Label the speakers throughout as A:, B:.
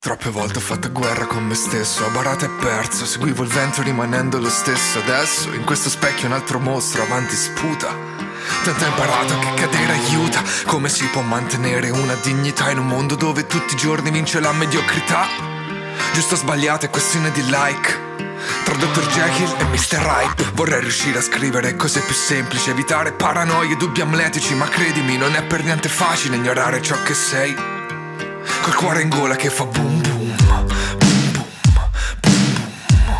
A: Troppe volte ho fatto guerra con me stesso, ho barato e perso, seguivo il vento rimanendo lo stesso. Adesso in questo specchio un altro mostro avanti sputa. Tanto ho imparato che cadere aiuta. Come si può mantenere una dignità in un mondo dove tutti i giorni vince la mediocrità? Giusto o sbagliato è questione di like. Tra Dr. Jekyll e Mr. Hype vorrei riuscire a scrivere cose più semplici, evitare paranoie e dubbi amletici. Ma credimi, non è per niente facile ignorare ciò che sei, col cuore in gola che fa boom boom, boom boom, boom boom.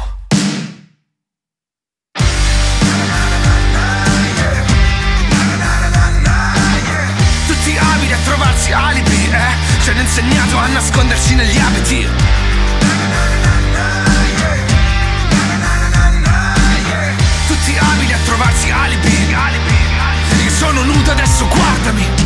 A: Tutti abili a trovarsi alibi, ci hanno insegnato a nasconderci negli abiti. Tutti abili a trovarsi alibi. Io sono nudo adesso, guardami.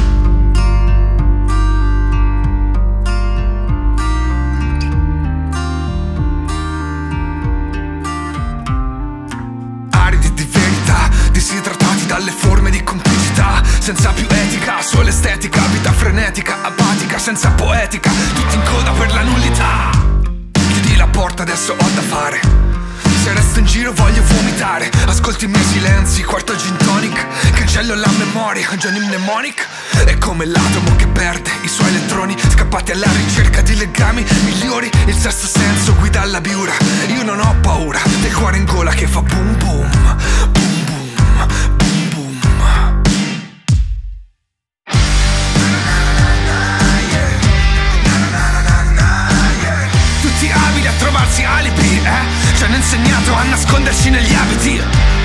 A: Disidratati dalle forme di complicità, senza più etica, solo estetica, vita frenetica, apatica, senza poetica, tutti in coda per la nullità. Chiudi la porta, adesso ho da fare. Se resto in giro voglio vomitare. Ascolti i miei silenzi, quarto gin tonic, cancello la memoria, Johnny Mnemonic. È come l'atomo che perde i suoi elettroni, scappati alla ricerca di legami migliori. Il sesto senso guida alla biura. Io non ho paura del cuore in gola che fa boom boom, boom boom, boom boom. Tutti abili a trovarsi alibi, ci hanno insegnato a nasconderci negli abiti.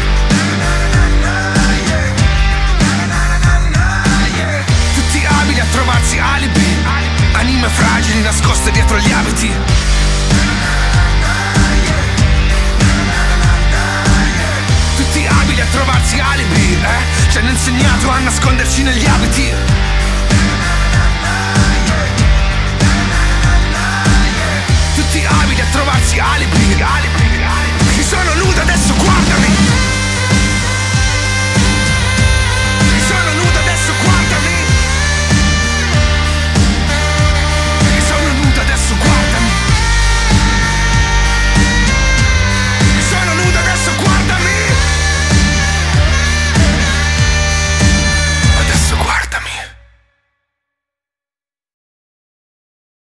A: Tutti abili a trovarsi alibi, anime fragili nascoste dietro gli abiti. Tutti abili a trovarsi alibi, ci hanno insegnato a nasconderci negli abiti. Tutti abili a trovarsi alibi.